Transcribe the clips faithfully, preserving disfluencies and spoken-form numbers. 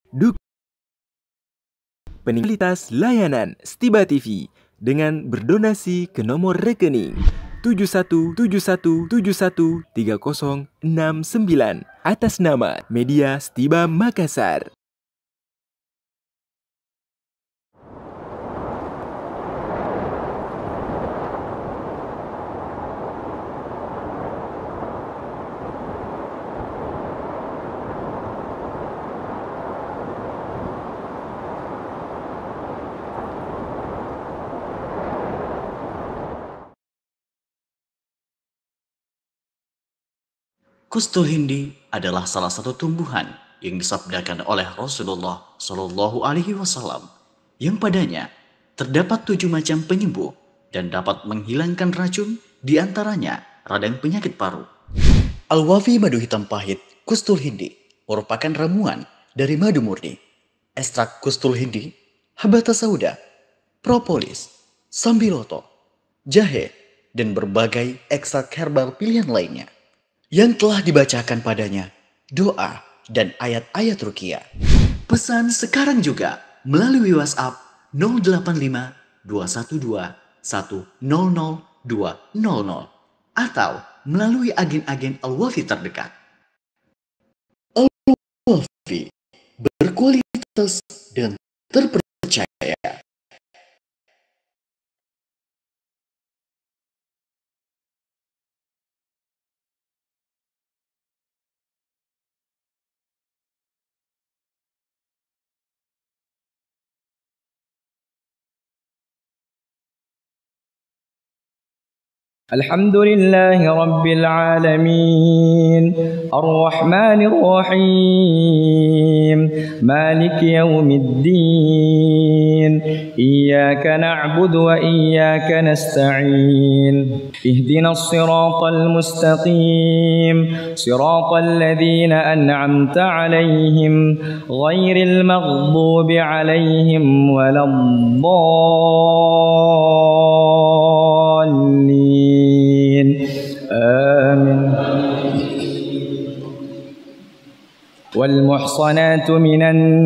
Duk peningkatan layanan Stiba T V dengan berdonasi ke nomor rekening tujuh satu tujuh satu tujuh satu tiga nol enam sembilan atas nama Media Stiba Makassar. Kustul Hindi adalah salah satu tumbuhan yang disabdakan oleh Rasulullah Shallallahu Alaihi Wasallam, yang padanya terdapat tujuh macam penyembuh dan dapat menghilangkan racun, diantaranya radang penyakit paru. Al-Wafi madu hitam pahit Kustul Hindi merupakan ramuan dari madu murni. Ekstrak Kustul Hindi, habata sauda, propolis, sambiloto, jahe, dan berbagai ekstrak herbal pilihan lainnya yang telah dibacakan padanya doa dan ayat-ayat ruqyah. Pesan sekarang juga melalui WhatsApp nol delapan lima dua satu dua satu nol nol dua nol nol atau melalui agen-agen Al-Wafi terdekat. Al-Wafi berkualitas dan terpercaya. الحمد لله رب العالمين الرحمن الرحيم مالك يوم الدين إياك نعبد وإياك نستعين اهدنا الصراط المستقيم صراط الذين أنعمت عليهم غير المغضوب عليهم ولا الضالين آمين. والمحصنات من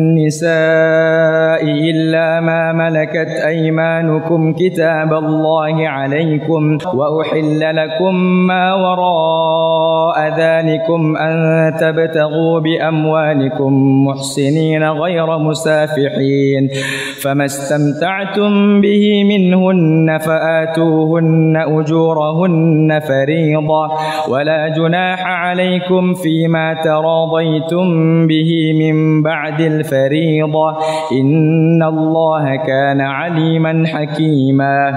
النساء إلا ما ملكت أيمانكم كتاب الله عليكم وأحل لكم ما وراء ذلكم أن تبتغوا بأموالكم محسنين غير مسافحين فما استمتعتم به منهن فآتوهن أجورهن فريضة ولا جناح عليكم فيما تراضيتم به من بعد الفريضة إن الله كان عليما حكيما.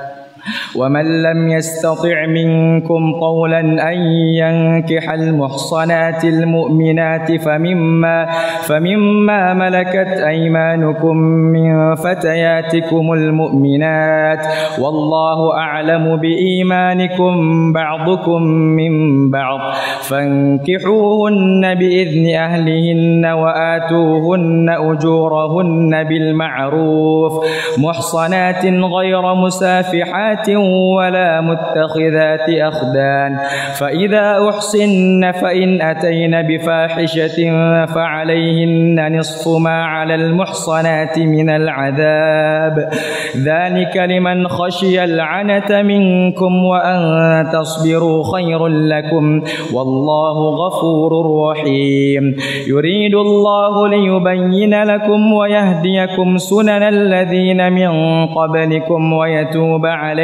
ومن لم يستطع منكم قولا أن ينكح المحصنات المؤمنات فمما, فمما ملكت أيمانكم من فتياتكم المؤمنات والله أعلم بإيمانكم بعضكم من بعض فانكحوهن بإذن أهلهن وآتوهن أجورهن بالمعروف محصنات غير مسافحات ولا متخذات أخدان فإذا أحصن فإن أتين بفاحشة فعليهن نصف ما على المحصنات من العذاب ذلك لمن خشي العنة منكم وأن تصبروا خير لكم والله غفور رحيم يريد الله ليبين لكم ويهديكم سنن الذين من قبلكم ويتوب عليكم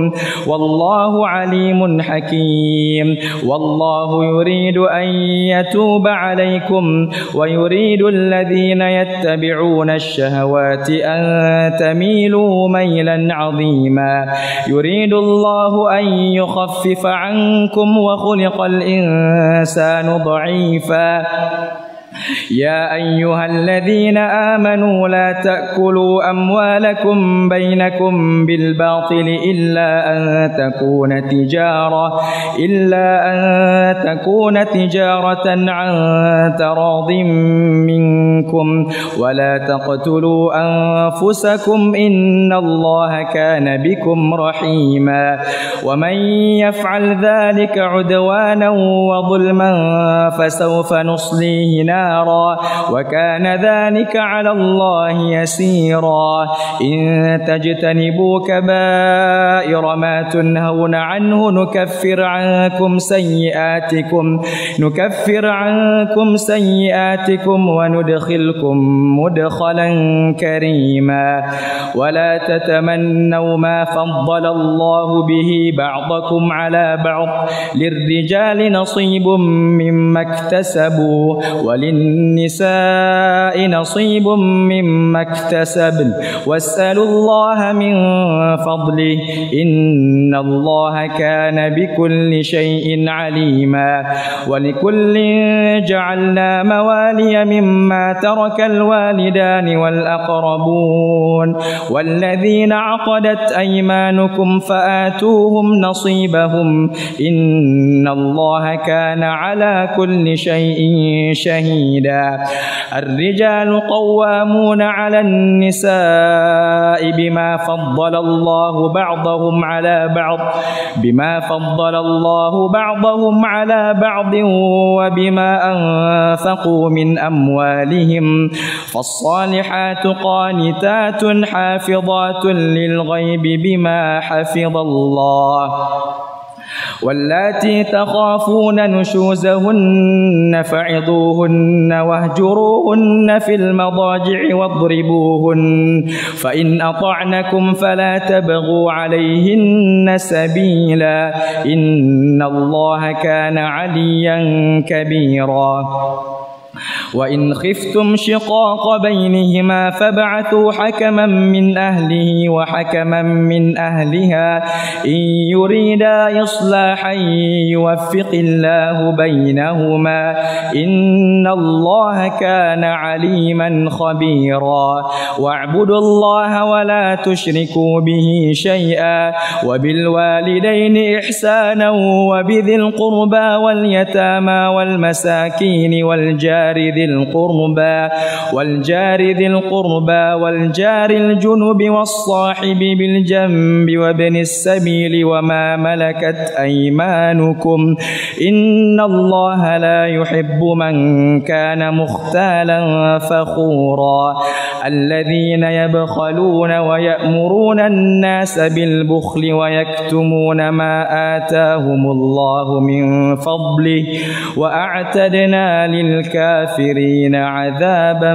والله عليم حكيم والله يريد أن يتوب عليكم ويريد الذين يتبعون الشهوات أن تميلوا ميلا عظيما يريد الله أن يخفف عنكم وخلق الإنسان ضعيفا يا أيها الذين آمنوا لا تأكلوا أموالكم بينكم بالباطل إلا أن تكون تجارة إلا أن تكون تجارة عن تراض منكم ولا تقتلوا أنفسكم إن الله كان بكم رحيما ومن يفعل ذلك عدوانا وظلما فسوف نصليه نارا نهارا وكان ذلك على الله يسيرا إن تجتنبوا كبائر ما تنهون عنه نكفر عنكم سيئاتكم نكفر عنكم سيئاتكم وندخلكم مدخلا كريما ولا تتمنوا ما فضل الله به بعضكم على بعض للرجال نصيب مما اكتسبوا وللنساء نصيب مما اكتسبن واسألوا الله من فضله إن الله كان بكل شيء عليما ولكل جعلنا موالي مما ترك الوالدان والأقربون والذين عقدت أيمانكم فآتوهم نصيبهم إن الله كان على كل شيء شهيدا الرجال قوامون على النساء بما فضل الله بعضهم على بعض بما فضل الله بعضهم على بعض وبما أنفقوا من أموالهم فالصالحات قانتات حافظات للغيب بما حفظ الله واللاتي تخافون نشوزهن فعظوهن واهجروهن في المضاجع واضربوهن فإن أطعنكم فلا تبغوا عليهن سبيلا إن الله كان عليا كبيرا وإن خفتم شقاق بينهما فابعثوا حكما من أهله وحكما من أهلها إن يريدا إصلاحا يوفق الله بينهما إن الله كان عليما خبيرا واعبدوا الله ولا تشركوا به شيئا وبالوالدين إحسانا وبذي القربى واليتامى والمساكين والجار ذي القربى والجار ذي القربى والجار الجنب والصاحب بالجنب وابن السبيل وما ملكت أيمانكم إن الله لا يحب من كان مختالا فخورا الذين يبخلون ويأمرون الناس بالبخل ويكتمون ما آتاهم الله من فضله وأعتدنا للكافرين عذابا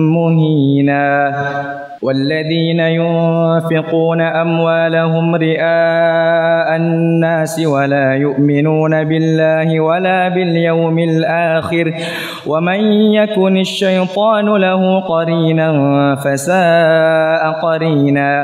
مهينا والذين ينفقون أموالهم رئاء الناس ولا يؤمنون بالله ولا باليوم الآخر ومن يكن الشيطان له قرينا فساء قرينا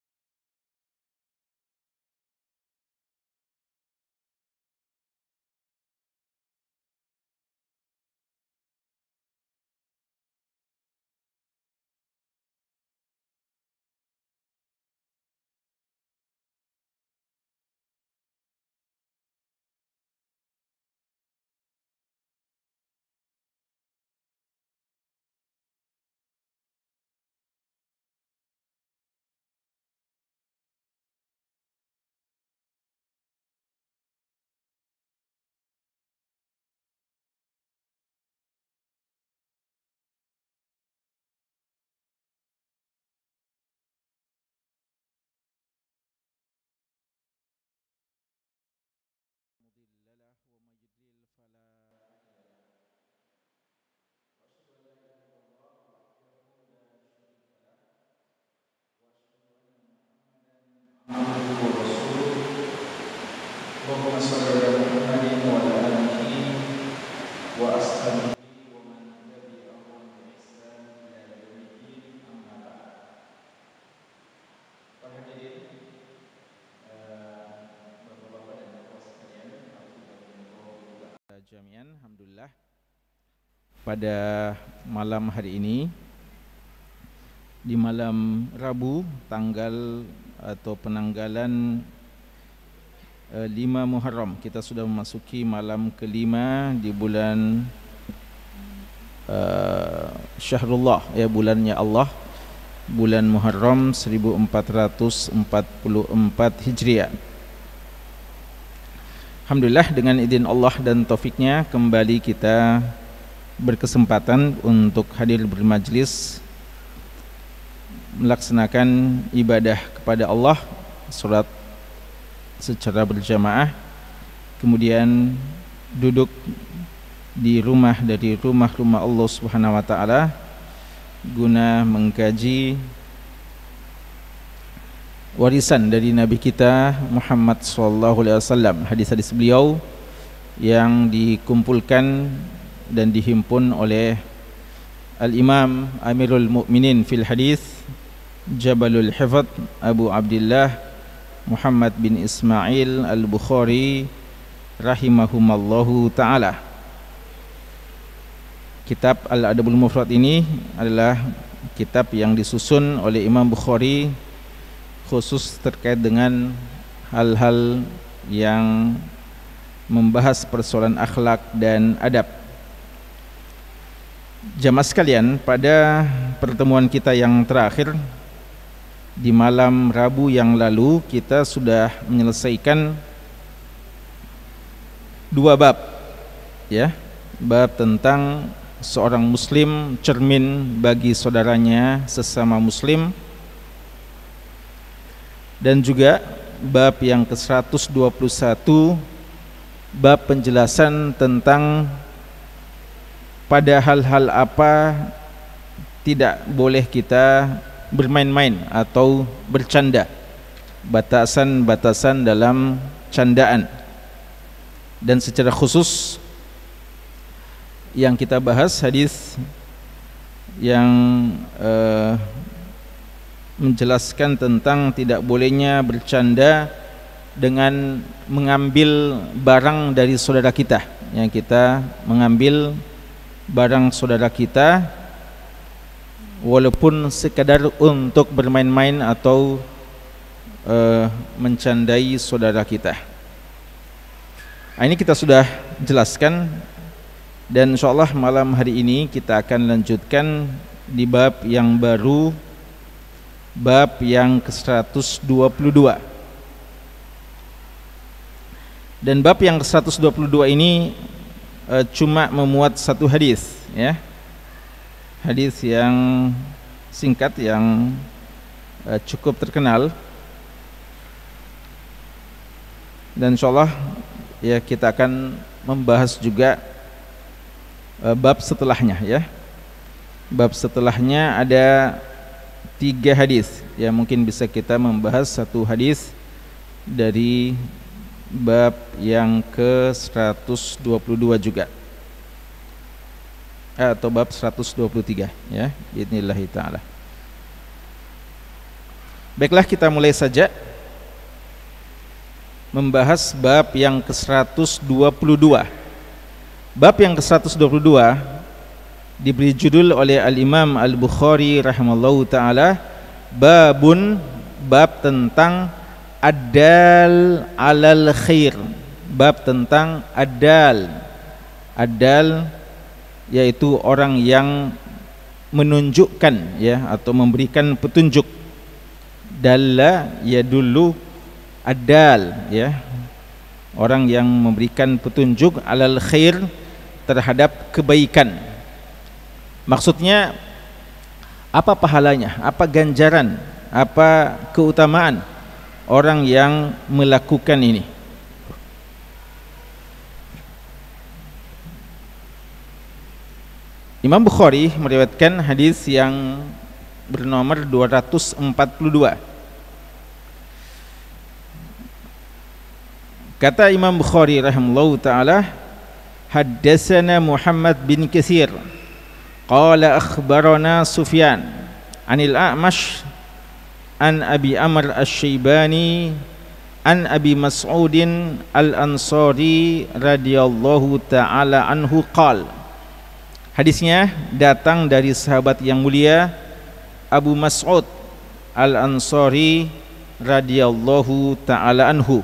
Allahumma shalli ala Muhammadin wa ala alihi wa ashabihi wa man tabi'ahum bi ihsan ila yaumil din, amma ba'd. Para hadirin, Bapak-bapak dan Ibu sekalian, jami'an, alhamdulillah. Pada malam hari ini, di malam Rabu, tanggal atau penanggalan lima Muharram, kita sudah memasuki malam kelima di bulan uh, Syahrullah, ya, bulannya Allah, bulan Muharram seribu empat ratus empat puluh empat Hijriah. Alhamdulillah, dengan izin Allah dan taufiknya kembali kita berkesempatan untuk hadir bermajlis melaksanakan ibadah kepada Allah, salat secara berjamaah, kemudian duduk di rumah dari rumah-rumah Allah Subhanahu wa taala guna mengkaji warisan dari Nabi kita Muhammad sallallahu alaihi wasallam, hadis-hadis beliau yang dikumpulkan dan dihimpun oleh Al-Imam Amirul Mukminin fil Hadis Jabalul Hifdz Abu Abdullah Muhammad bin Ismail Al-Bukhari rahimahumallahu taala. Kitab Al-Adabul Mufrad ini adalah kitab yang disusun oleh Imam Bukhari khusus terkait dengan hal-hal yang membahas persoalan akhlak dan adab. Jamaah sekalian, pada pertemuan kita yang terakhir di malam Rabu yang lalu kita sudah menyelesaikan dua bab, ya, bab tentang seorang muslim cermin bagi saudaranya sesama muslim, dan juga bab yang ke seratus dua puluh satu, bab penjelasan tentang pada hal-hal apa tidak boleh kita bermain-main atau bercanda, batasan-batasan dalam candaan. Dan secara khusus yang kita bahas hadis yang uh, menjelaskan tentang tidak bolehnya bercanda dengan mengambil barang dari saudara kita, yang kita mengambil barang saudara kita walaupun sekadar untuk bermain-main atau uh, mencandai saudara kita. Nah, ini kita sudah jelaskan, dan insyaallah malam hari ini kita akan lanjutkan di bab yang baru, bab yang ke seratus dua puluh dua. Dan bab yang ke seratus dua puluh dua ini e, cuma memuat satu hadis, ya. Hadis yang singkat yang e, cukup terkenal. Dan insyaallah ya kita akan membahas juga bab setelahnya, ya. Bab setelahnya ada tiga hadis, ya, mungkin bisa kita membahas satu hadis dari bab yang ke seratus dua puluh dua juga, atau bab seratus dua puluh tiga, ya, biidznillah taala. Baiklah, kita mulai saja membahas bab yang ke seratus dua puluh dua. Bab yang ke seratus dua puluh dua diberi judul oleh Al-Imam Al-Bukhari rahimallahu ta'ala, babun, bab tentang adal alal khair, bab tentang adal. Adal yaitu orang yang menunjukkan, ya, atau memberikan petunjuk. Dalla yadullu, adal, ya, orang yang memberikan petunjuk alal khair, terhadap kebaikan. Maksudnya apa pahalanya, apa ganjaran, apa keutamaan orang yang melakukan ini. Imam Bukhari meriwayatkan hadis yang bernomor dua ratus empat puluh dua. Kata Imam Bukhari rahimahullahu ta'ala, haddatsana Muhammad bin Katsir qala akhbarana Sufyan anil A'mash an Abi Amr Asy-Syaibani an Abi Mas'udin Al-Ansari radhiyallahu ta'ala anhu qala. Hadisnya datang dari sahabat yang mulia Abu Mas'ud Al-Ansari radhiyallahu ta'ala anhu.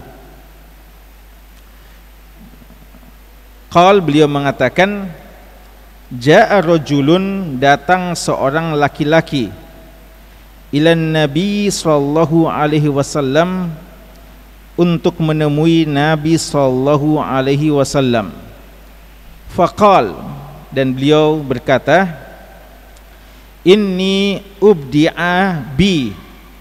Qal, beliau mengatakan, ja'a rajulun, datang seorang laki-laki, ilan Nabi sallallahu alaihi wasallam, untuk menemui Nabi sallallahu alaihi wasallam. Faqal, dan beliau berkata, inni ubdi'a bi,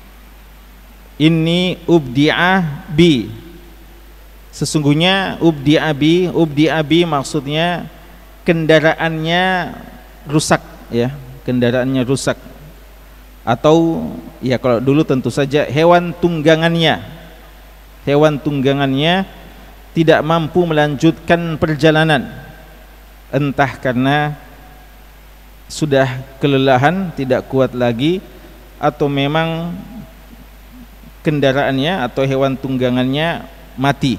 inni ubdi'a bi, sesungguhnya ubdi'a bi, ubdi'a bi maksudnya kendaraannya rusak, ya, kendaraannya rusak, atau ya kalau dulu tentu saja hewan tunggangannya, hewan tunggangannya tidak mampu melanjutkan perjalanan, entah karena sudah kelelahan, tidak kuat lagi, atau memang kendaraannya atau hewan tunggangannya mati.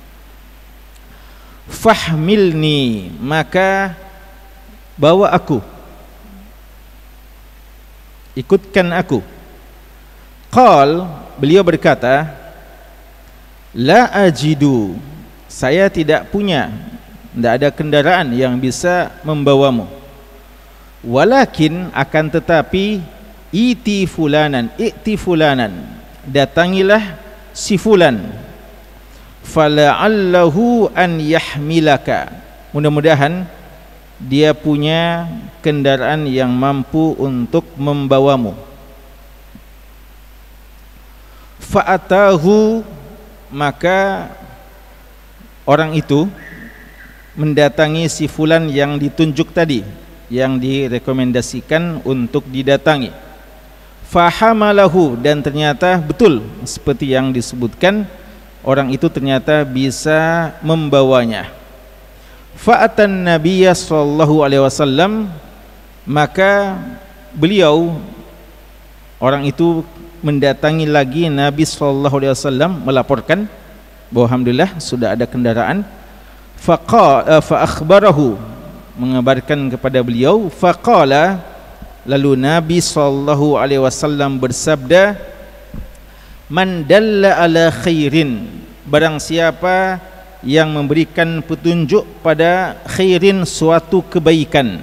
Fahmilni, maka bawa aku, ikutkan aku. Qal, beliau berkata, la ajidu, saya tidak punya, tidak ada kendaraan yang bisa membawamu. Walakin, akan tetapi, iti fulanan, iti fulanan, datangilah si fulan, fala'allahu an yahmilaka, mudah-mudahan dia punya kendaraan yang mampu untuk membawamu. Fa'atahu, maka orang itu mendatangi si fulan yang ditunjuk tadi, yang direkomendasikan untuk didatangi. Fahamalahu, dan ternyata betul seperti yang disebutkan, orang itu ternyata bisa membawanya. Fa'atan Nabiya sallallahu alaihi wasallam, maka beliau, orang itu mendatangi lagi Nabi sallallahu alaihi wasallam, melaporkan bahwa alhamdulillah sudah ada kendaraan. Faqa fa akhbarahu, mengabarkan kepada beliau. Faqala, lalu Nabi sallallahu alaihi wasallam bersabda, man dalla ala khairin, barang siapa yang memberikan petunjuk pada khairin, suatu kebaikan,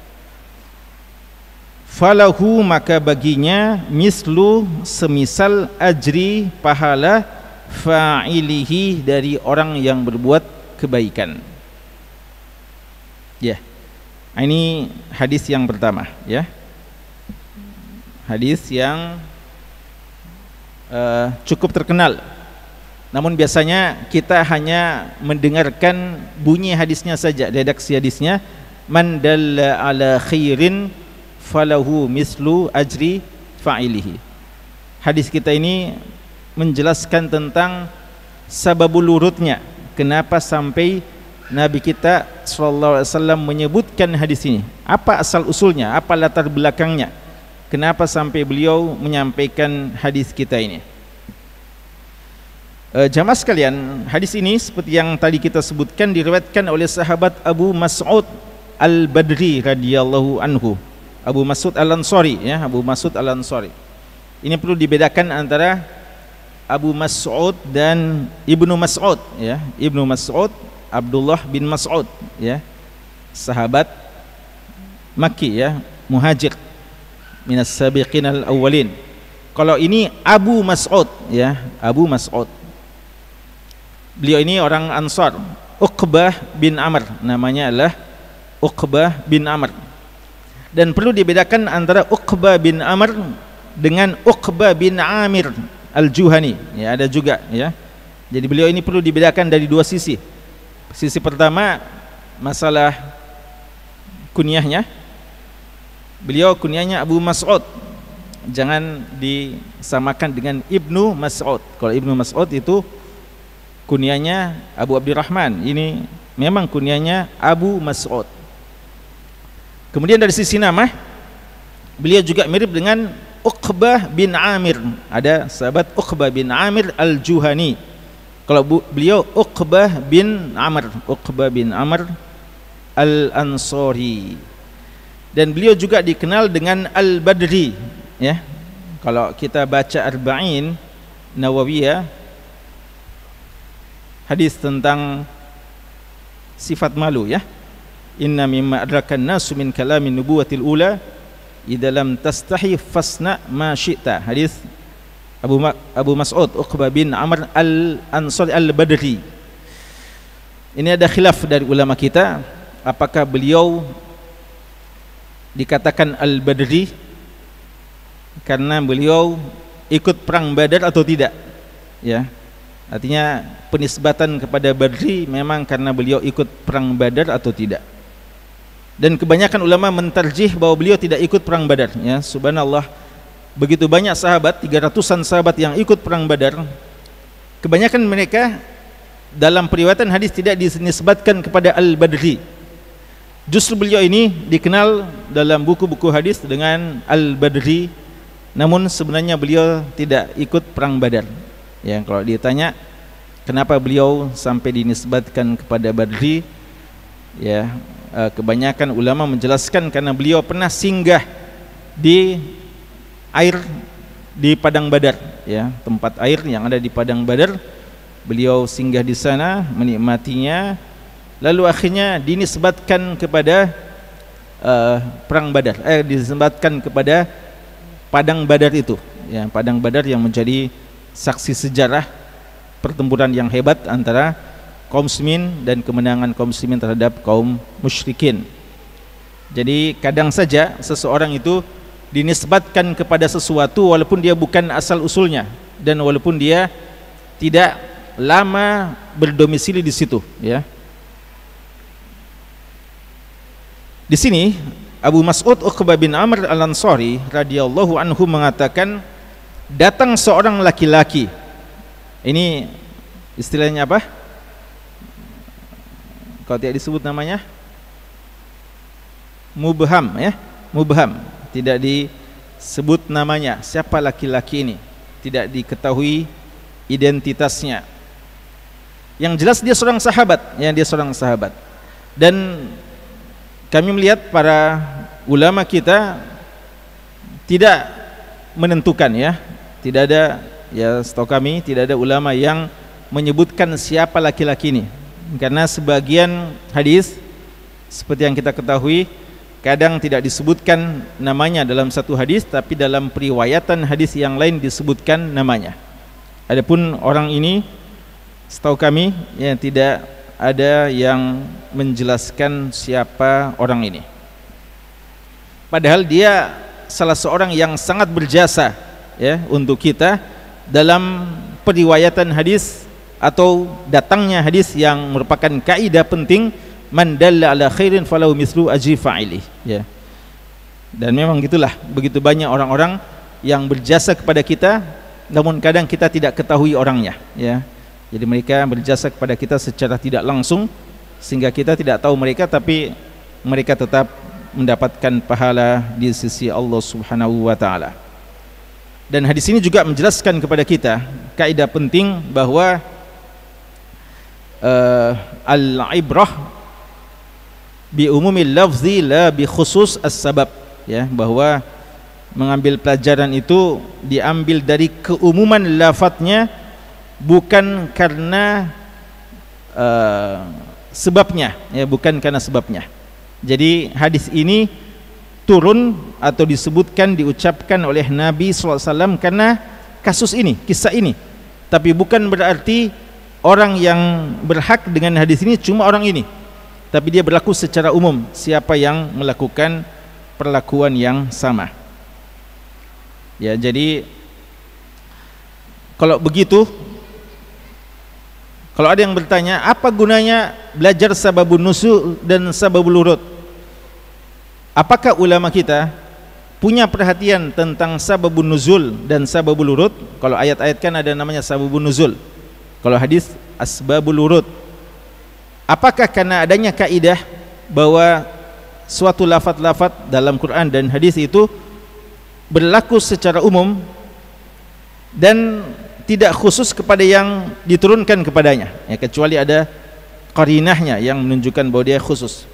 falahu, maka baginya mislu, semisal ajri, pahala fa'ilihi, dari orang yang berbuat kebaikan. Ya, ini hadis yang pertama, ya, hadis yang uh, cukup terkenal. Namun biasanya kita hanya mendengarkan bunyi hadisnya saja, redaksi hadisnya, man dalla ala khairin falahu mislu ajri fa'ilihi. Hadis kita ini menjelaskan tentang sababul urutnya, kenapa sampai Nabi kita sallallahu alaihi wasallam menyebutkan hadis ini. Apa asal usulnya, apa latar belakangnya, kenapa sampai beliau menyampaikan hadis kita ini. Uh, jamaah sekalian, hadis ini seperti yang tadi kita sebutkan diriwayatkan oleh sahabat Abu Mas'ud Al-Badri radhiyallahu anhu, Abu Mas'ud Al-Ansari, ya, Abu Mas'ud Al-Ansari. Ini perlu dibedakan antara Abu Mas'ud dan Ibnu Mas'ud, ya. Ibnu Mas'ud Abdullah bin Mas'ud, ya, sahabat Makki, ya, muhajir minas sabiqin al-awwalin. Kalau ini Abu Mas'ud, ya, Abu Mas'ud. Beliau ini orang Ansar, Uqbah bin Amr, namanya adalah Uqbah bin Amr. Dan perlu dibedakan antara Uqbah bin Amr dengan Uqbah bin Amir Al-Juhani, ya, ada juga, ya. Jadi beliau ini perlu dibedakan dari dua sisi. Sisi pertama masalah kunyahnya. Beliau kunyahnya Abu Mas'ud, jangan disamakan dengan Ibnu Mas'ud. Kalau Ibnu Mas'ud itu kunyahnya Abu Abdurrahman, ini memang kunyahnya Abu Mas'ud. Kemudian dari sisi nama, beliau juga mirip dengan Uqbah bin Amir. Ada sahabat Uqbah bin Amir Al-Juhani. Kalau beliau Uqbah bin Amr, Uqbah bin Amr Al-Ansari. Dan beliau juga dikenal dengan Al-Badri, ya. Kalau kita baca Arba'in Nawawiyah, hadis tentang sifat malu, ya. Inna mimma adrakan nasu min kalamin nubuwatil ula idza lam tastahi fasna ma syi'ta. Hadis Abu Ma Abu Mas'ud Uqbah bin Amr Al-Ansari Al-Badri. Ini ada khilaf dari ulama kita, apakah beliau dikatakan Al-Badri karena beliau ikut perang Badar atau tidak, ya. Artinya penisbatan kepada Badri memang karena beliau ikut perang Badar atau tidak. Dan kebanyakan ulama mentarjih bahwa beliau tidak ikut perang Badar, ya. Subhanallah, begitu banyak sahabat, tiga ratusan sahabat yang ikut perang Badar. Kebanyakan mereka dalam periwayatan hadis tidak dinisbatkan kepada Al-Badri. Justru beliau ini dikenal dalam buku-buku hadis dengan Al-Badri, namun sebenarnya beliau tidak ikut perang Badar. Ya, kalau ditanya kenapa beliau sampai dinisbatkan kepada Badri, ya, kebanyakan ulama menjelaskan karena beliau pernah singgah di air di padang Badar, ya, tempat air yang ada di padang Badar. Beliau singgah di sana, menikmatinya, lalu akhirnya dinisbatkan kepada uh, perang Badar, eh dinisbatkan kepada padang Badar itu, ya, padang Badar yang menjadi saksi sejarah pertempuran yang hebat antara kaum muslimin dan kemenangan kaum muslimin terhadap kaum musyrikin. Jadi kadang saja seseorang itu dinisbatkan kepada sesuatu walaupun dia bukan asal usulnya dan walaupun dia tidak lama berdomisili di situ, ya. Di sini Abu Mas'ud Uqbah bin Amr Al-Ansari radhiyallahu anhu mengatakan, datang seorang laki-laki. Ini istilahnya apa? Kalau tidak disebut namanya mubham, ya, mubham. Tidak disebut namanya, siapa laki-laki ini, tidak diketahui identitasnya. Yang jelas dia seorang sahabat, ya, dia seorang sahabat. Dan kami melihat para ulama kita tidak menentukan, ya, tidak ada, ya, setahu kami tidak ada ulama yang menyebutkan siapa laki-laki ini, karena sebagian hadis seperti yang kita ketahui kadang tidak disebutkan namanya dalam satu hadis, tapi dalam periwayatan hadis yang lain disebutkan namanya. Adapun orang ini setahu kami, ya, tidak ada yang menjelaskan siapa orang ini. Padahal dia salah seorang yang sangat berjasa, ya, untuk kita dalam periwayatan hadis atau datangnya hadis yang merupakan kaidah penting, man dalla ala khairin falahu mislu ajri fa'ili, ya. Dan memang gitulah, begitu banyak orang-orang yang berjasa kepada kita namun kadang kita tidak ketahui orangnya, ya. Jadi mereka berjasa kepada kita secara tidak langsung sehingga kita tidak tahu mereka, tapi mereka tetap mendapatkan pahala di sisi Allah Subhanahu wa taala. Dan hadis ini juga menjelaskan kepada kita kaidah penting bahwa uh, al-ibrah bi umumil lafzi la bi khusus as-sabab, ya, bahwa mengambil pelajaran itu diambil dari keumuman lafadznya, bukan karena uh, sebabnya, ya, bukan karena sebabnya. Jadi hadis ini turun atau disebutkan, diucapkan oleh Nabi sallallahu alaihi wasallam karena kasus ini, kisah ini. Tapi bukan berarti orang yang berhak dengan hadis ini cuma orang ini, tapi dia berlaku secara umum siapa yang melakukan perlakuan yang sama. Ya, jadi kalau begitu, kalau ada yang bertanya apa gunanya belajar sababun nuzul dan sababul urud, apakah ulama kita punya perhatian tentang sababun nuzul dan sababul urud? Kalau ayat-ayat kan ada namanya sababun nuzul, kalau hadis asbabul urud. Apakah karena adanya kaidah bahwa suatu lafaz-lafaz dalam Quran dan hadis itu berlaku secara umum dan tidak khusus kepada yang diturunkan kepadanya, ya, kecuali ada qarinahnya yang menunjukkan bahwa dia khusus.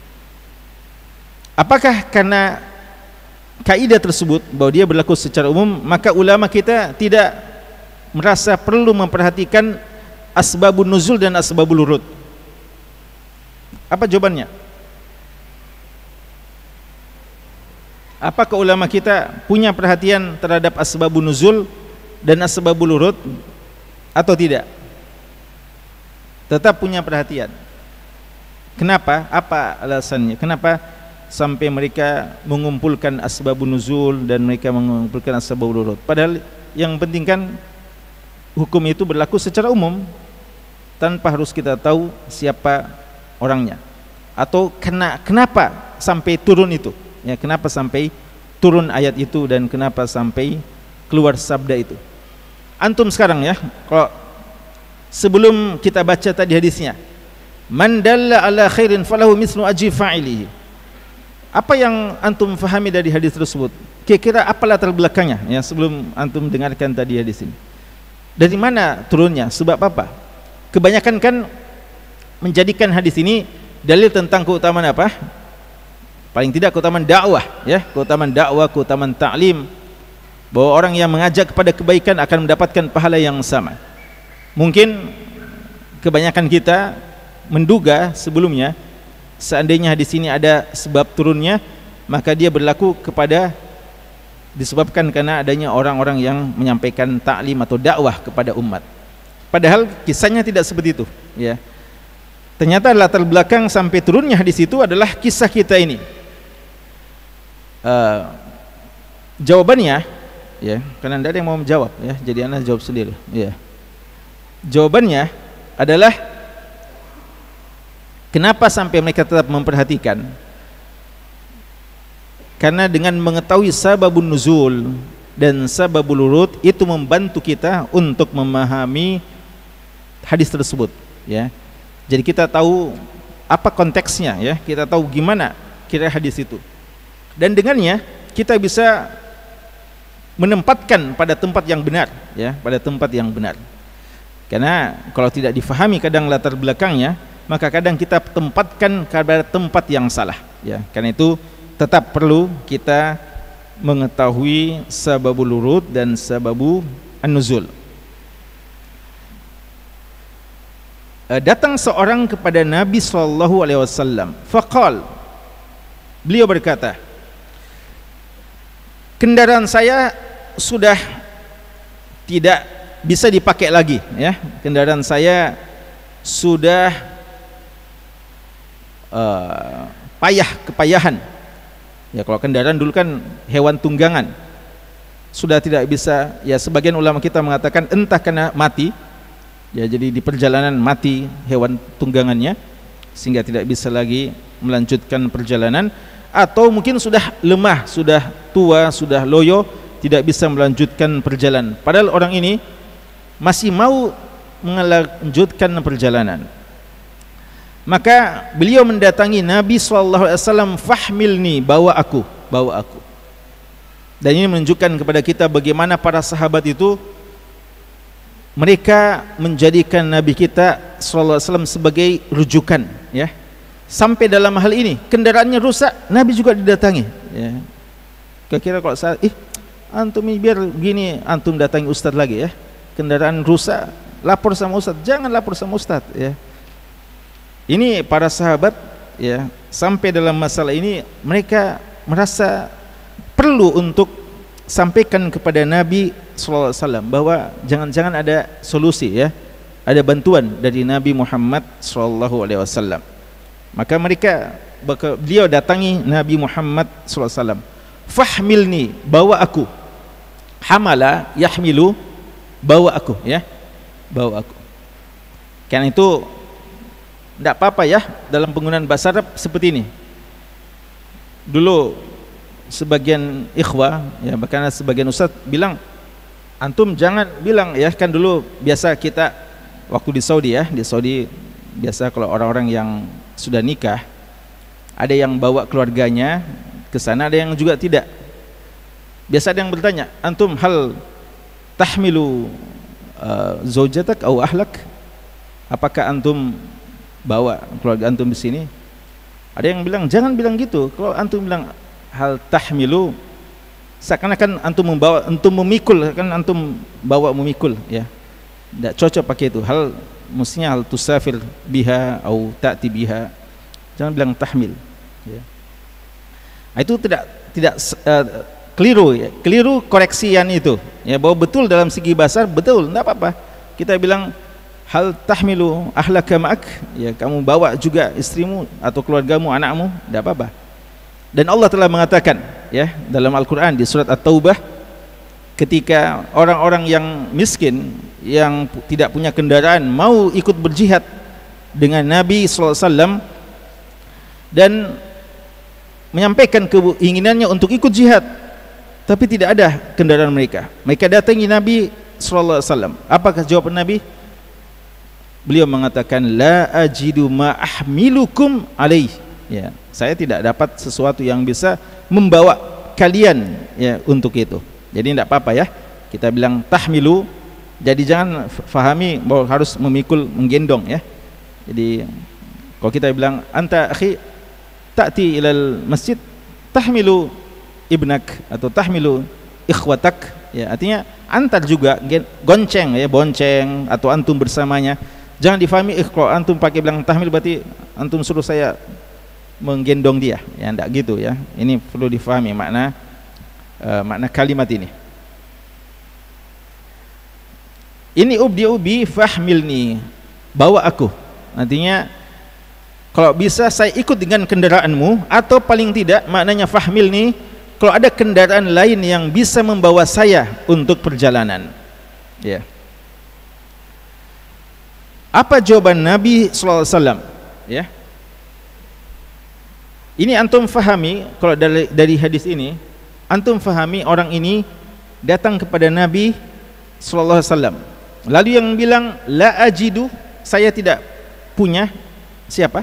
Apakah karena kaidah tersebut bahwa dia berlaku secara umum, maka ulama kita tidak merasa perlu memperhatikan asbabun nuzul dan asbabul urud? Apa jawabannya? Apakah ulama kita punya perhatian terhadap asbabun nuzul dan asbabul urud atau tidak? Tetap punya perhatian. Kenapa? Apa alasannya? Kenapa sampai mereka mengumpulkan asbabun nuzul dan mereka mengumpulkan asbabul wurud. Padahal yang penting kan hukum itu berlaku secara umum tanpa harus kita tahu siapa orangnya atau kena, kenapa sampai turun itu, ya, kenapa sampai turun ayat itu dan kenapa sampai keluar sabda itu. Antum sekarang ya, kalau sebelum kita baca tadi hadisnya, man dalla ala khairin falahu mislu ajri fa'ilihi, apa yang antum fahami dari hadis tersebut? Kira-kira apa latar belakangnya ya sebelum antum dengarkan tadi hadis ini? Dari mana turunnya? Sebab apa? Kebanyakan kan menjadikan hadis ini dalil tentang keutamaan apa? Paling tidak keutamaan dakwah, ya, keutamaan dakwah, keutamaan ta'lim, bahwa orang yang mengajak kepada kebaikan akan mendapatkan pahala yang sama. Mungkin kebanyakan kita menduga sebelumnya seandainya hadis ini ada sebab turunnya, maka dia berlaku kepada disebabkan karena adanya orang-orang yang menyampaikan taklim atau dakwah kepada umat. Padahal kisahnya tidak seperti itu, ya. Ternyata latar belakang sampai turunnya hadis itu adalah kisah kita ini. Uh, jawabannya, ya, karena tidak ada yang mau menjawab, ya, jadi anda jawab sendiri, ya. Jawabannya adalah kenapa sampai mereka tetap memperhatikan? Karena dengan mengetahui sababun nuzul dan sababul wurud itu membantu kita untuk memahami hadis tersebut, ya. Jadi kita tahu apa konteksnya, ya, kita tahu gimana kira hadis itu, dan dengannya kita bisa menempatkan pada tempat yang benar, ya, pada tempat yang benar. Karena kalau tidak difahami kadang latar belakangnya, maka kadang kita tempatkan pada tempat yang salah, ya. Karena itu tetap perlu kita mengetahui sababul wurud dan sababu an-nuzul. Datang seorang kepada Nabi sallallahu alaihi wasallam, faqal, beliau berkata, kendaraan saya sudah tidak bisa dipakai lagi, ya, kendaraan saya sudah uh, payah, kepayahan. Ya, kalau kendaraan dulu kan hewan tunggangan, sudah tidak bisa, ya, sebagian ulama kita mengatakan entah karena mati, ya, jadi di perjalanan mati hewan tunggangannya sehingga tidak bisa lagi melanjutkan perjalanan, atau mungkin sudah lemah, sudah tua, sudah loyo, tidak bisa melanjutkan perjalanan. Padahal orang ini masih mau melanjutkan perjalanan. Maka beliau mendatangi Nabi sallallahu alaihi wasallam, fahmilni, bawa aku, bawa aku. Dan ini menunjukkan kepada kita bagaimana para sahabat itu mereka menjadikan Nabi kita sallallahu alaihi wasallam sebagai rujukan, ya. Sampai dalam hal ini kendaraannya rusak, Nabi juga didatangi, ya. Kira-kira kalau saya, ih, antum ini biar begini, antum datangi ustaz lagi, ya. Kendaraan rusak, lapor sama ustaz, jangan lapor sama ustaz, ya. Ini para sahabat, ya, sampai dalam masalah ini mereka merasa perlu untuk sampaikan kepada Nabi sallallahu alaihi wasallam bahwa jangan-jangan ada solusi, ya, ada bantuan dari Nabi Muhammad sallallahu alaihi wasallam. Maka mereka, beliau datangi Nabi Muhammad sallallahu alaihi wasallam, fahmilni, bawa aku. Hamala yahmilu, bawa aku, ya, bawa aku. Karena itu tidak apa-apa, ya, dalam penggunaan bahasa Arab seperti ini. Dulu sebagian ikhwah, ya, bahkan sebagian ustaz bilang, antum jangan bilang, ya, kan dulu biasa kita waktu di Saudi, ya, di Saudi biasa kalau orang-orang yang sudah nikah ada yang bawa keluarganya ke sana, ada yang juga tidak. Biasa ada yang bertanya, antum hal tahmilu uh, zaujatak atau ahlak, apakah antum bawa keluarga antum di sini? Ada yang bilang jangan bilang gitu. Kalau antum bilang hal tahmilu, seakan-akan antum membawa, antum memikul, kan antum bawa memikul, ya. Tidak cocok pakai itu. Hal mestinya hal tusafir biha atau ta'ti biha. Jangan bilang tahmil, ya. Nah, itu tidak tidak uh, keliru, ya. Keliru koreksian itu, ya, bahwa betul dalam segi bahasa betul, tidak apa-apa. Kita bilang hal tahmilu ahlaka ma'ak, ya, kamu bawa juga istrimu atau keluargamu, anakmu, tidak apa-apa. Dan Allah telah mengatakan ya dalam Al-Qur'an di surat At-Taubah, ketika orang-orang yang miskin yang tidak punya kendaraan mau ikut berjihad dengan Nabi sallallahu alaihi wasallam dan menyampaikan keinginannya untuk ikut jihad, tapi tidak ada kendaraan mereka. Mereka datangi Nabi sallallahu alaihi wasallam. Apakah jawaban Nabi? Beliau mengatakan, la ajidu ma ahmilukum alaih. Ya, saya tidak dapat sesuatu yang bisa membawa kalian ya untuk itu. Jadi tidak apa-apa ya. Kita bilang tahmilu. Jadi jangan fahami bahwa harus memikul, menggendong ya. Jadi kalau kita bilang anta akhi ta'ti ilal masjid tahmilu ibnak atau tahmilu ikhwatak, ya artinya antar juga, gonceng ya, bonceng atau antum bersamanya. Jangan difahami eh, kalau antum pakai bilang tahmil berarti antum suruh saya menggendong dia, ya enggak gitu ya. Ini perlu difahami makna uh, makna kalimat ini. Ini ubdi ubi fahmilni, bawa aku. Artinya kalau bisa saya ikut dengan kendaraanmu, atau paling tidak maknanya fahmilni, kalau ada kendaraan lain yang bisa membawa saya untuk perjalanan. Ya. Apa jawaban Nabi sallallahu alaihi wasallam? Ya. Ini antum fahami, kalau dari, dari hadis ini antum fahami orang ini datang kepada Nabi sallallahu alaihi wasallam. Lalu yang bilang la ajidu, saya tidak punya, siapa?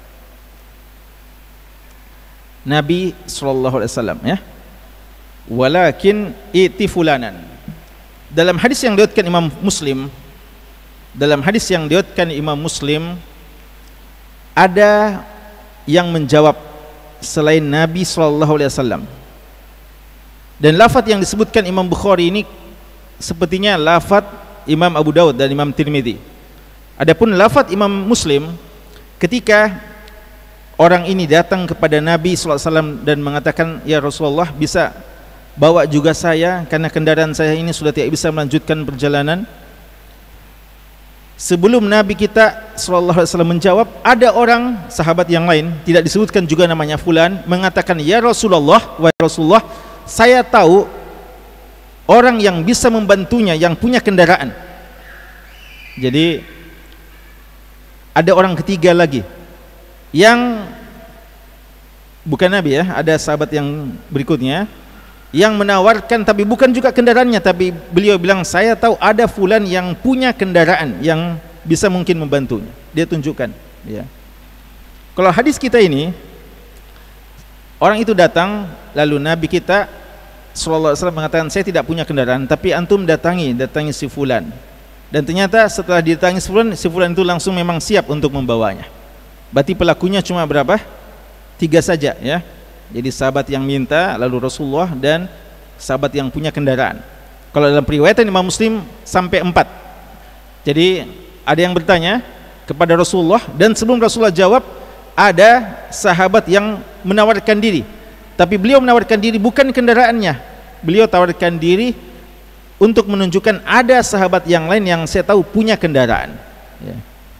Nabi sallallahu alaihi wasallam ya. Walakin iti fulanan. Dalam hadis yang diriwayatkan Imam Muslim, dalam hadis yang diriwayatkan Imam Muslim ada yang menjawab selain Nabi sallallahu alaihi wasallam. Dan lafaz yang disebutkan Imam Bukhari ini sepertinya lafaz Imam Abu Daud dan Imam Tirmidzi. Adapun lafaz Imam Muslim, ketika orang ini datang kepada Nabi sallallahu alaihi wasallam dan mengatakan, ya Rasulullah, bisa bawa juga saya karena kendaraan saya ini sudah tidak bisa melanjutkan perjalanan. Sebelum Nabi kita sallallahu alaihi wasallam menjawab, ada orang sahabat yang lain, tidak disebutkan juga namanya fulan, mengatakan, ya Rasulullah, wa Rasulullah, saya tahu orang yang bisa membantunya, yang punya kendaraan. Jadi ada orang ketiga lagi yang bukan Nabi ya, ada sahabat yang berikutnya yang menawarkan, tapi bukan juga kendaraannya, tapi beliau bilang, saya tahu ada fulan yang punya kendaraan yang bisa mungkin membantunya. Dia tunjukkan ya. Kalau hadis kita ini, orang itu datang, lalu Nabi kita sallallahu alaihi wasallam mengatakan, saya tidak punya kendaraan, tapi antum datangi, datangi si fulan. Dan ternyata setelah didatangi si fulan, si fulan itu langsung memang siap untuk membawanya. Berarti pelakunya cuma berapa? Tiga saja ya. Jadi sahabat yang minta, lalu Rasulullah, dan sahabat yang punya kendaraan. Kalau dalam riwayat Imam Muslim sampai empat. Jadi ada yang bertanya kepada Rasulullah, dan sebelum Rasulullah jawab, ada sahabat yang menawarkan diri. Tapi beliau menawarkan diri bukan kendaraannya, beliau tawarkan diri untuk menunjukkan ada sahabat yang lain yang saya tahu punya kendaraan ya.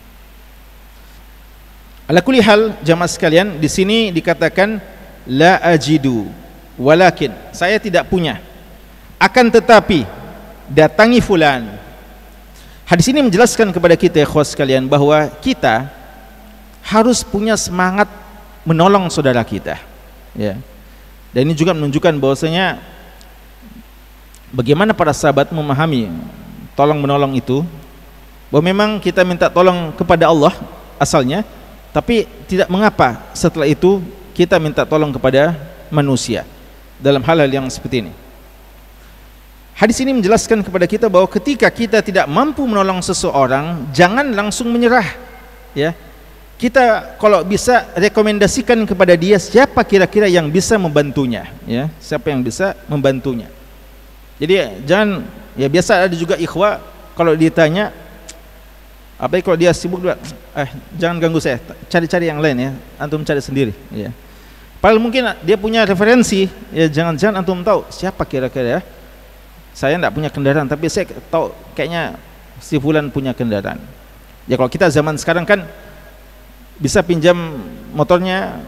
Ala kulli hal, jamaah sekalian, di sini dikatakan la ajidu, walakin, saya tidak punya, akan tetapi datangi fulan. Hadis ini menjelaskan kepada kita ya ikhwas sekalian, bahwa kita harus punya semangat menolong saudara kita ya. Dan ini juga menunjukkan bahwasanya bagaimana para sahabat memahami tolong menolong itu, bahwa memang kita minta tolong kepada Allah asalnya, tapi tidak mengapa setelah itu kita minta tolong kepada manusia dalam hal-hal yang seperti ini. Hadis ini menjelaskan kepada kita bahwa ketika kita tidak mampu menolong seseorang, jangan langsung menyerah ya. Kita kalau bisa rekomendasikan kepada dia siapa kira-kira yang bisa membantunya ya, siapa yang bisa membantunya. Jadi jangan, ya biasa ada juga ikhwah kalau ditanya, apalagi kalau dia sibuk juga, eh jangan ganggu saya, cari-cari yang lain ya, antum cari sendiri ya. Padahal mungkin dia punya referensi ya, jangan-jangan antum tahu siapa kira-kira ya. Saya tidak punya kendaraan, tapi saya tahu kayaknya si fulan punya kendaraan. Ya kalau kita zaman sekarang kan bisa pinjam motornya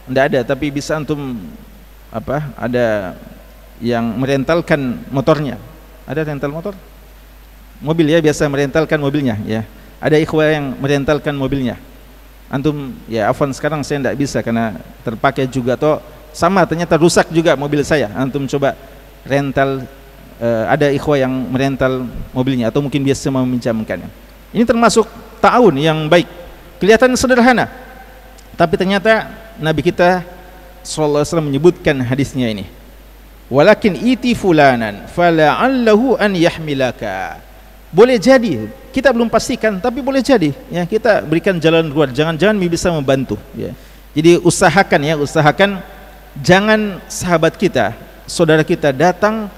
Tidak ada, tapi bisa antum apa? Ada yang merentalkan motornya. Ada rental motor? Mobil ya, biasa merentalkan mobilnya ya. Ada ikhwah yang merentalkan mobilnya. Antum ya afwan sekarang saya tidak bisa karena terpakai juga toh sama ternyata rusak juga mobil saya. Antum coba rental, uh, ada ikhwah yang merental mobilnya atau mungkin biasa meminjamkannya. Ini termasuk ta'awun yang baik. Kelihatan sederhana, tapi ternyata Nabi kita sallallahu alaihi wasallam menyebutkan hadisnya ini. Walakin iti fulanan fala'allahu an yahmilaka. Boleh jadi, kita belum pastikan, tapi boleh jadi ya, kita berikan jalan keluar, jangan-jangan bisa membantu ya. Jadi usahakan ya, usahakan jangan sahabat kita, saudara kita datang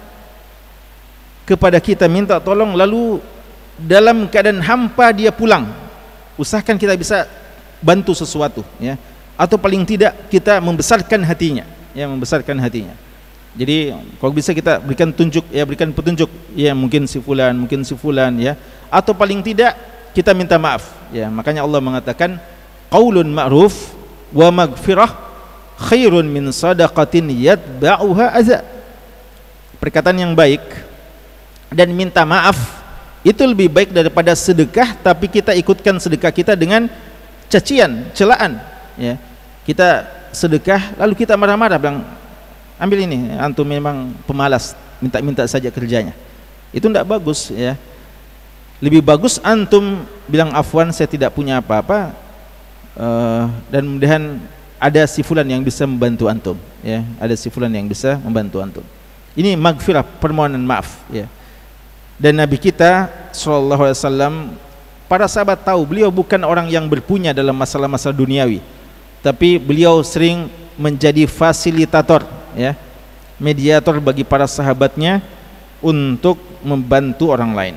kepada kita minta tolong lalu dalam keadaan hampa dia pulang. Usahakan kita bisa bantu sesuatu ya, atau paling tidak kita membesarkan hatinya ya, membesarkan hatinya. Jadi kalau bisa kita berikan tunjuk ya, berikan petunjuk ya, mungkin si fulan, mungkin si fulan ya, atau paling tidak kita minta maaf ya. Makanya Allah mengatakan qaulun ma'ruf wa maghfirah khairun min sadaqatin yatba'uha adza. Perkataan yang baik dan minta maaf itu lebih baik daripada sedekah tapi kita ikutkan sedekah kita dengan cacian, celaan ya. Kita sedekah lalu kita marah-marah bilang, ambil ini, antum memang pemalas, minta-minta saja kerjanya. Itu tidak bagus ya. Lebih bagus antum bilang afwan, saya tidak punya apa-apa, uh, dan mudahan ada si fulan yang bisa membantu antum ya, ada si fulan yang bisa membantu antum. Ini maghfirah, permohonan maaf ya. Dan Nabi kita sallallahu alaihi wasallam, para sahabat tahu beliau bukan orang yang berpunya dalam masalah-masalah duniawi, tapi beliau sering menjadi fasilitator ya, mediator bagi para sahabatnya untuk membantu orang lain.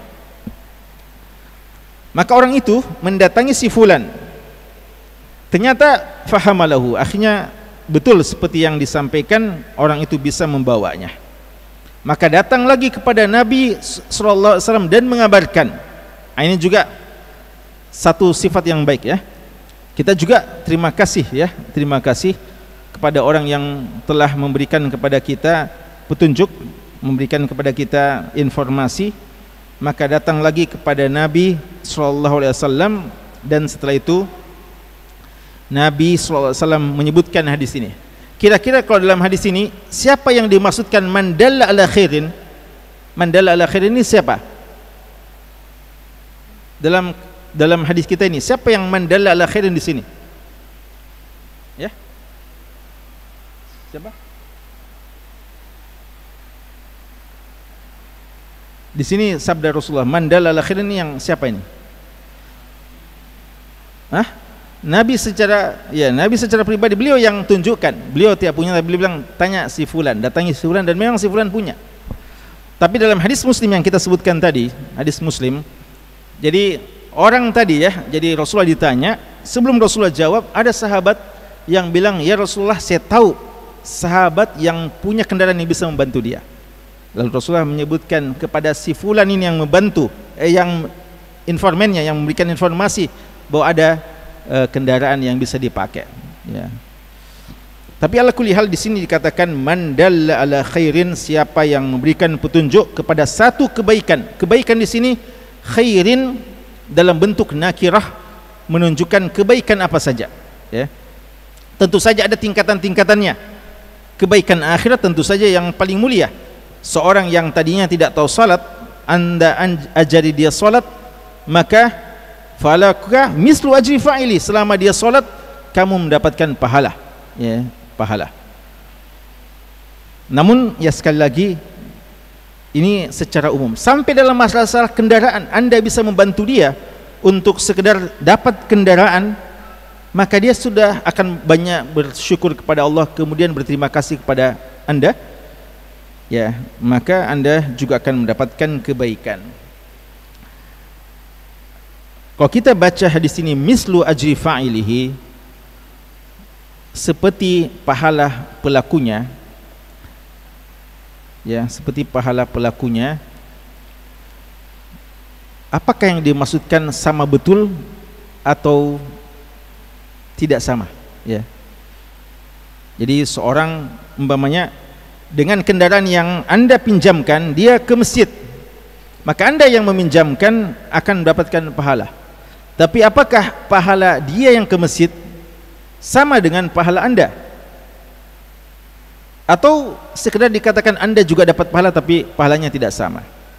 Maka orang itu mendatangi si fulan, ternyata fahamalahu, akhirnya betul seperti yang disampaikan, orang itu bisa membawanya. Maka datang lagi kepada Nabi sallallahu alaihi wasallam dan mengabarkan. Nah, ini juga satu sifat yang baik ya. Kita juga terima kasih ya, terima kasih kepada orang yang telah memberikan kepada kita petunjuk, memberikan kepada kita informasi. Maka datang lagi kepada Nabi sallallahu alaihi wasallam, dan setelah itu Nabi sallallahu alaihi wasallam menyebutkan hadis ini. Kira-kira kalau dalam hadis ini siapa yang dimaksudkan mandalla ala khairin? Mandalla ala khairin ini siapa? Dalam dalam hadis kita ini siapa yang mandalla ala khairin di sini? Ya? Siapa? Di sini sabda Rasulullah, mandalla ala khairin ini yang siapa ini? Hah? Nabi secara ya Nabi secara pribadi beliau yang tunjukkan. Beliau tidak punya, tapi beliau bilang tanya si fulan, datangi si fulan, dan memang si fulan punya. Tapi dalam hadis Muslim yang kita sebutkan tadi, hadis Muslim, jadi orang tadi ya, jadi Rasulullah ditanya, sebelum Rasulullah jawab ada sahabat yang bilang, ya Rasulullah, saya tahu sahabat yang punya kendaraan yang bisa membantu dia. Lalu Rasulullah menyebutkan kepada si fulan ini yang membantu, eh, yang informannya, yang memberikan informasi bahwa ada Uh, kendaraan yang bisa dipakai ya. Tapi ala kulli hal di sini dikatakan mandalla ala khairin, siapa yang memberikan petunjuk kepada satu kebaikan. Kebaikan di sini khairin dalam bentuk nakirah, menunjukkan kebaikan apa saja ya. Tentu saja ada tingkatan-tingkatannya. Kebaikan akhirat tentu saja yang paling mulia. Seorang yang tadinya tidak tahu salat, Anda ajari dia salat, maka falaka mislu ajri fa'ili, selama dia solat kamu mendapatkan pahala ya, pahala. Namun ya sekali lagi ini secara umum. Sampai dalam masalah kendaraan Anda bisa membantu dia untuk sekedar dapat kendaraan, maka dia sudah akan banyak bersyukur kepada Allah, kemudian berterima kasih kepada Anda ya, maka Anda juga akan mendapatkan kebaikan. Kalau kita baca hadis ini mislu ajri fa'ilihi, seperti pahala pelakunya ya, seperti pahala pelakunya, apakah yang dimaksudkan sama betul atau tidak sama ya? Jadi seorang umpamanya dengan kendaraan yang Anda pinjamkan dia ke masjid, maka Anda yang meminjamkan akan mendapatkan pahala. Tapi apakah pahala dia yang ke masjid sama dengan pahala Anda? Atau sekedar dikatakan Anda juga dapat pahala tapi pahalanya tidak sama?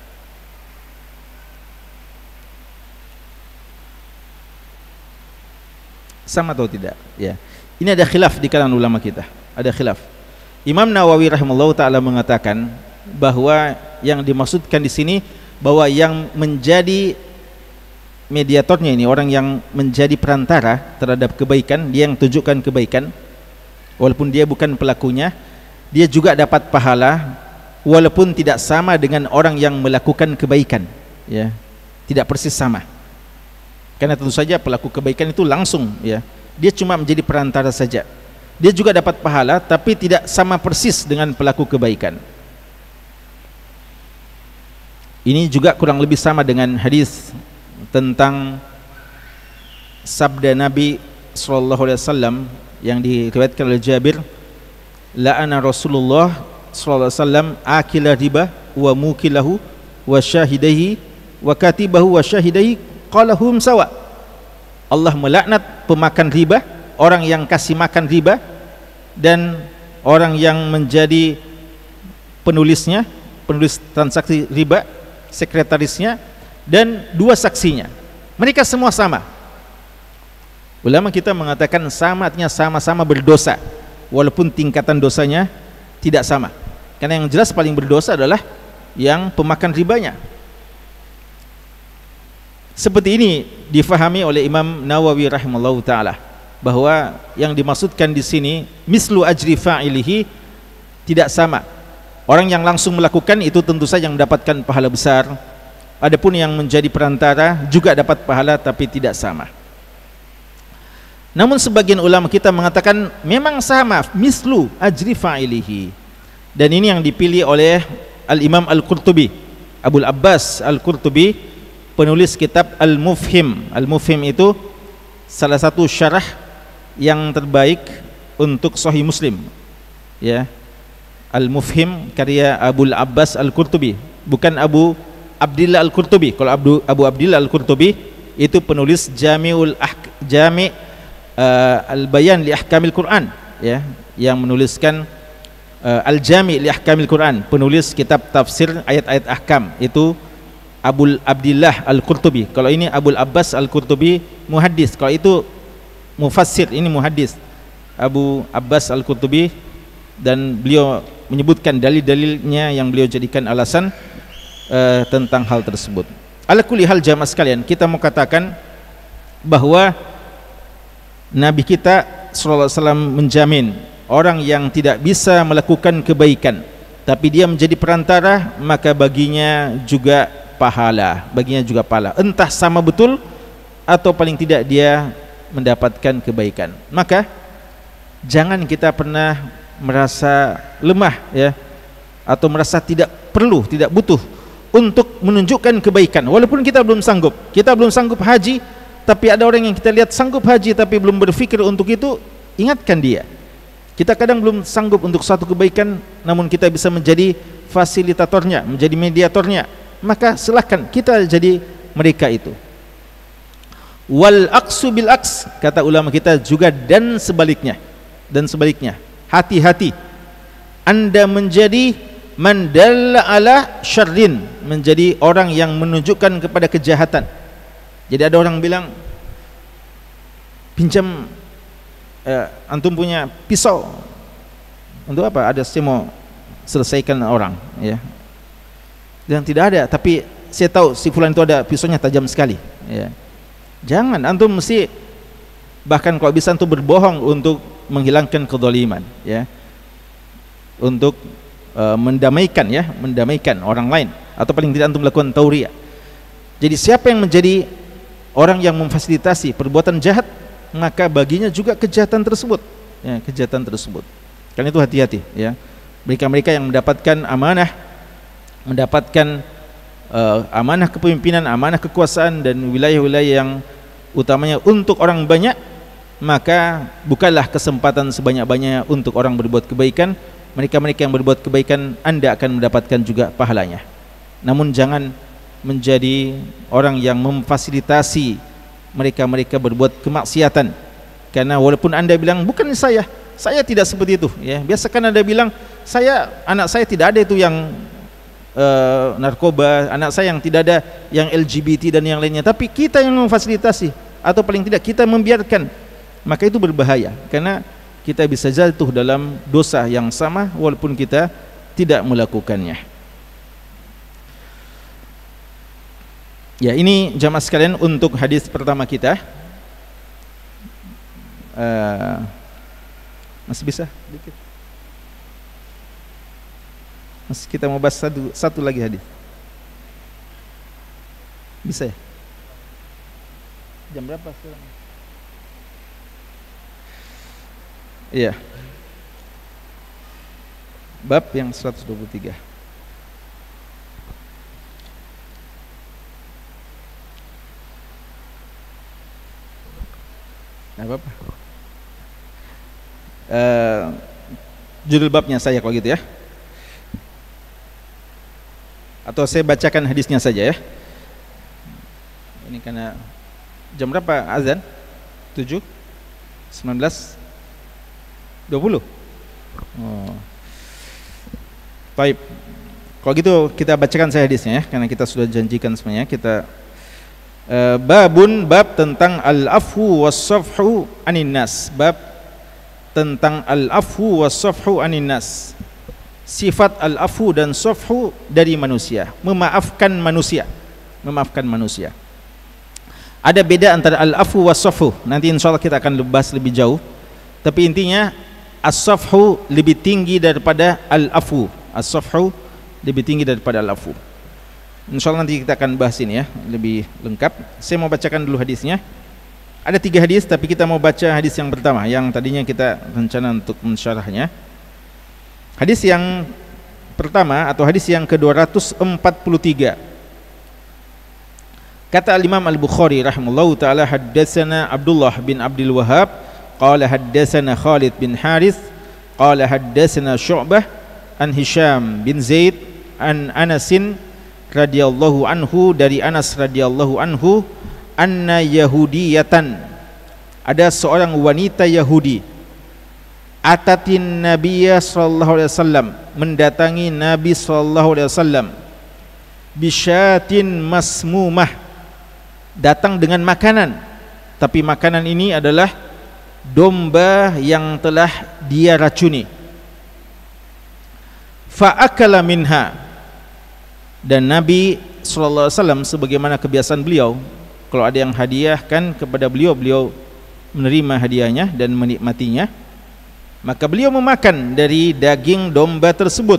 Sama atau tidak? Ya. Ini ada khilaf di kalangan ulama kita. Ada khilaf. Imam Nawawi rahimahullah taala mengatakan bahwa yang dimaksudkan di sini bahwa yang menjadi mediatornya ini, orang yang menjadi perantara terhadap kebaikan, dia yang tunjukkan kebaikan, walaupun dia bukan pelakunya, dia juga dapat pahala walaupun tidak sama dengan orang yang melakukan kebaikan, ya, tidak persis sama. Karena tentu saja pelaku kebaikan itu langsung, ya, dia cuma menjadi perantara saja. Dia juga dapat pahala tapi tidak sama persis dengan pelaku kebaikan. Ini juga kurang lebih sama dengan hadis tentang sabda Nabi sallallahu alaihi wasallam yang diriwayatkan oleh Jabir, la'ana Rasulullah sallallahu alaihi wasallam akila riba wa mukilahu wa syahidahi wa katibahu wa syahidahi qala hum sawa. Allah melaknat pemakan riba, orang yang kasih makan riba, dan orang yang menjadi penulisnya, penulis transaksi riba, sekretarisnya, dan dua saksinya. Mereka semua sama. Ulama kita mengatakan sama artinya sama-sama berdosa, walaupun tingkatan dosanya tidak sama. Karena yang jelas paling berdosa adalah yang pemakan ribanya. Seperti ini difahami oleh Imam Nawawi rahimahullahu taala, bahwa yang dimaksudkan di sini mislu ajri fa'ilihi, tidak sama. Orang yang langsung melakukan itu tentu saja yang mendapatkan pahala besar. Adapun yang menjadi perantara juga dapat pahala tapi tidak sama. Namun sebagian ulama kita mengatakan memang sama, mislu ajri fa'ilihi. Dan ini yang dipilih oleh Al-Imam Al-Qurtubi, Abul Abbas Al-Qurtubi, penulis kitab Al-Mufhim. Al-Mufhim itu salah satu syarah yang terbaik untuk Sahih Muslim, ya. Al-Mufhim karya Abul Abbas Al-Qurtubi, bukan Abu Abdillah Al-Qurtubi. Kalau Abu, Abu Abdillah Al-Qurtubi itu penulis Jami'ul Ahk, Jami' uh, Al-Bayan li Ahkamil Quran, ya, yang menuliskan uh, Al-Jami' li Ahkamil Quran, penulis kitab tafsir ayat-ayat ahkam, itu Abu Abdillah Al-Qurtubi. Kalau ini Abul Abbas Al-Qurtubi muhaddis, kalau itu mufassir, ini muhaddis Abu Abbas Al-Qurtubi, dan beliau menyebutkan dalil-dalilnya yang beliau jadikan alasan uh, tentang hal tersebut. Ala kulli hal jamaah sekalian, kita mau katakan bahwa Nabi kita sallallahu alaihi wasallam menjamin orang yang tidak bisa melakukan kebaikan tapi dia menjadi perantara, maka baginya juga pahala, baginya juga pahala, entah sama betul atau paling tidak dia mendapatkan kebaikan. Maka jangan kita pernah merasa lemah, ya, atau merasa tidak perlu, tidak butuh untuk menunjukkan kebaikan walaupun kita belum sanggup. Kita belum sanggup haji, tapi ada orang yang kita lihat sanggup haji tapi belum berpikir untuk itu, ingatkan dia. Kita kadang belum sanggup untuk suatu kebaikan, namun kita bisa menjadi fasilitatornya, menjadi mediatornya, maka silahkan kita jadi mereka itu. Wal aqsu bil aqs, kata ulama kita juga, dan sebaliknya, dan sebaliknya. Hati-hati Anda menjadi man dalla ala syarrin, menjadi orang yang menunjukkan kepada kejahatan. Jadi ada orang bilang, pinjam eh, antum punya pisau untuk apa? Ada saya mau selesaikan orang, ya. Dan tidak ada, tapi saya tahu si fulan itu ada pisaunya tajam sekali, ya. Jangan, antum mesti, bahkan kalau bisa antum berbohong untuk menghilangkan kezaliman, ya, untuk uh, mendamaikan, ya, mendamaikan orang lain, atau paling tidak antum melakukan tauriah. Jadi siapa yang menjadi orang yang memfasilitasi perbuatan jahat, maka baginya juga kejahatan tersebut, ya, kejahatan tersebut. Karena itu hati-hati, ya. Mereka-mereka yang mendapatkan amanah, mendapatkan uh, amanah kepemimpinan, amanah kekuasaan, dan wilayah-wilayah yang utamanya untuk orang banyak, maka bukalah kesempatan sebanyak-banyaknya untuk orang berbuat kebaikan. Mereka-mereka yang berbuat kebaikan, Anda akan mendapatkan juga pahalanya. Namun jangan menjadi orang yang memfasilitasi mereka-mereka berbuat kemaksiatan. Karena walaupun Anda bilang bukan saya, saya tidak seperti itu, ya. Biasakan Anda bilang, saya, anak saya tidak ada itu yang uh, narkoba, anak saya yang tidak ada yang L G B T dan yang lainnya. Tapi kita yang memfasilitasi, atau paling tidak kita membiarkan, maka itu berbahaya. Karena kita bisa jatuh dalam dosa yang sama walaupun kita tidak melakukannya. Ya, ini jamaah sekalian untuk hadis pertama kita. Uh, masih bisa dikit. Masih kita mau bahas satu, satu lagi hadis. Bisa ya? Jam berapa sekarang? Iya. Bab yang seratus dua puluh tiga. Nah, apa? Uh, judul babnya saya kalau gitu ya. Atau saya bacakan hadisnya saja ya. Ini karena jam berapa azan? tujuh, sembilan belas, dua puluh. Oh. Baik. Kalau gitu kita bacakan saya hadisnya ya, karena kita sudah janjikan semuanya. Kita uh, babun, bab tentang al-afwu was-safhu anin nas. Bab tentang al-afwu was-safhu anin nas. Sifat al-afwu dan safhu dari manusia, memaafkan manusia, memaafkan manusia. Ada beda antara al-afwu was-safhu. Nanti insyaallah kita akan bahas lebih jauh. Tapi intinya as-safhu lebih tinggi daripada al-afwu. As-safhu lebih tinggi daripada al-afwu. Insyaallah nanti kita akan bahas ini ya lebih lengkap. Saya mau bacakan dulu hadisnya. Ada tiga hadis, tapi kita mau baca hadis yang pertama, yang tadinya kita rencana untuk mensyarahnya. Hadis yang pertama atau hadis yang ke dua ratus empat puluh tiga. Kata Al-Imam Al-Bukhari rahimahullahu taala, haddatsana Abdullah bin Abdul Wahhab qala haddatsana Khalid bin Harith qala haddatsana Syu'bah an Hisham bin Zaid an Anasin radhiyallahu anhu, dari Anas radhiyallahu anhu, anna yahudiyatan, ada seorang wanita Yahudi, atatin nabiyya sallallahu alaihi wasallam, mendatangi Nabi sallallahu alaihi wasallam, bisyatin masmumah, datang dengan makanan, tapi makanan ini adalah domba yang telah dia racuni. Fa akala minha, dan Nabi sallallahu alaihi wasallam sebagaimana kebiasaan beliau, kalau ada yang hadiahkan kepada beliau, beliau menerima hadiahnya dan menikmatinya. Maka beliau memakan dari daging domba tersebut.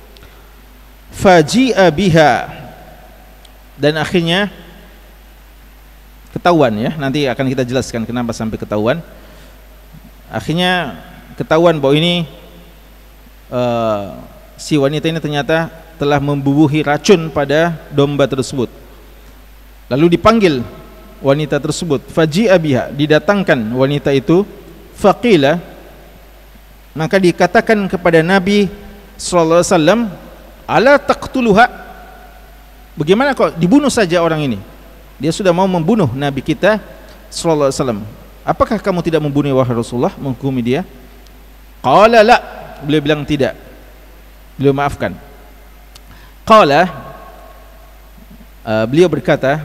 Faji'a biha, dan akhirnya ketahuan ya, nanti akan kita jelaskan kenapa sampai ketahuan. Akhirnya ketahuan bahwa ini uh, si wanita ini ternyata telah membubuhi racun pada domba tersebut. Lalu dipanggil wanita tersebut, faji'a biha, didatangkan wanita itu. Faqila, maka dikatakan kepada Nabi sallallahu alaihi wasallam, ala taqtuluha, bagaimana kok dibunuh saja orang ini? Dia sudah mau membunuh Nabi kita sallallahu alaihi wasallam. Apakah kamu tidak membunuh wahai Rasulullah, menghukumi dia? Qala la, beliau bilang tidak, beliau maafkan. Qala, uh, beliau berkata,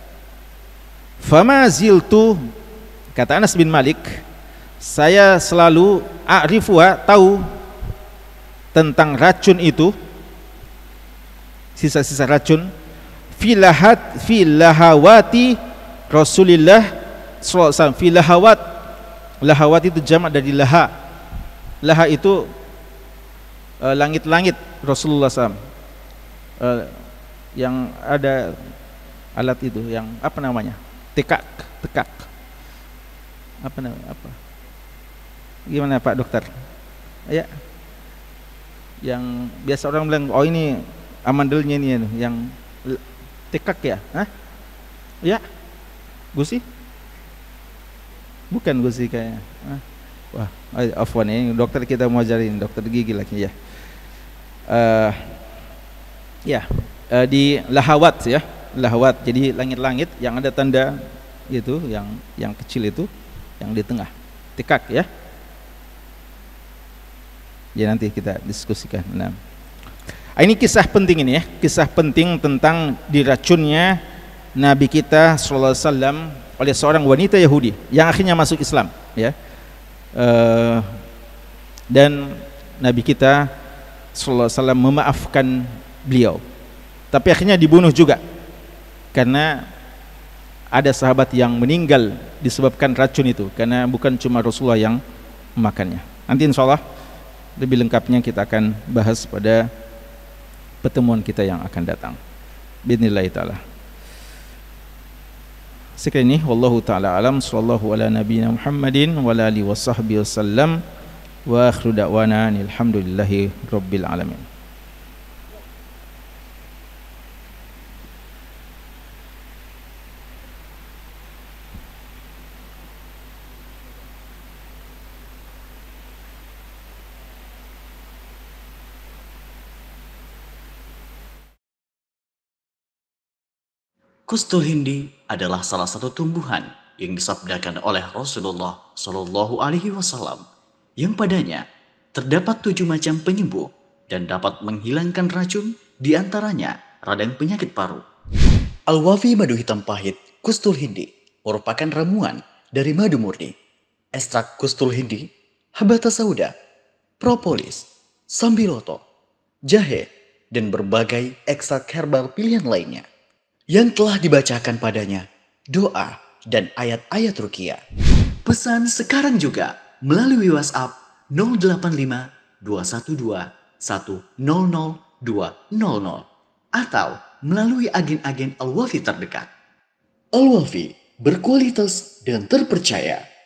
fama ziltu, kata Anas bin Malik, saya selalu a'rifuha, tahu tentang racun itu, sisa-sisa racun, filahat filahawati Rasulillah sallallahu alaihi wasallam. Filahawat, lahawat itu jamak dari laha. Laha itu uh, langit-langit Rasulullah sallallahu alaihi wasallam, uh, yang ada alat itu, yang apa namanya, tekak, tekak, apa namanya, apa, gimana Pak Dokter? Ya, yang biasa orang bilang, oh ini amandelnya ini, yang tekak ya, hah? Ya, gusi, Bukan gusika ya. Wah, afwan ini dokter kita mau ajarin, dokter gigi lagi ya. Uh, ya, uh, di lahawat ya, lahawat. Jadi langit-langit yang ada tanda itu, yang yang kecil itu, yang di tengah, tikak ya. Ya nanti kita diskusikan. Nah, ini kisah penting ini ya, kisah penting tentang diracunnya Nabi kita sallallahu alaihi wasallam oleh seorang wanita Yahudi yang akhirnya masuk Islam ya. Uh, dan Nabi kita sallallahu alaihi wasallam memaafkan beliau, tapi akhirnya dibunuh juga karena ada sahabat yang meninggal disebabkan racun itu, karena bukan cuma Rasulullah yang memakannya. Nanti insya Allah lebih lengkapnya kita akan bahas pada pertemuan kita yang akan datang. Bismillahirrahmanirrahim ta'ala. Sekian ini wallahu taala alam, sallallahu ala nabiyina Muhammadin wa ala alihi washabbihi wasallam, wa akhiru da'wana alhamdulillahi rabbil alamin. Kustul Hindi adalah salah satu tumbuhan yang disabdakan oleh Rasulullah Shallallahu Alaihi Wasallam, yang padanya terdapat tujuh macam penyembuh dan dapat menghilangkan racun, diantaranya radang penyakit paru. Al-Wafi madu hitam pahit Kustul Hindi merupakan ramuan dari madu murni. Ekstrak Kustul Hindi, habata sauda, propolis, sambiloto, jahe, dan berbagai ekstrak herbal pilihan lainnya yang telah dibacakan padanya doa dan ayat-ayat ruqyah. Pesan sekarang juga melalui WhatsApp nol delapan lima dua satu dua satu nol nol dua nol nol atau melalui agen-agen Al-Wafi terdekat. Al-Wafi berkualitas dan terpercaya.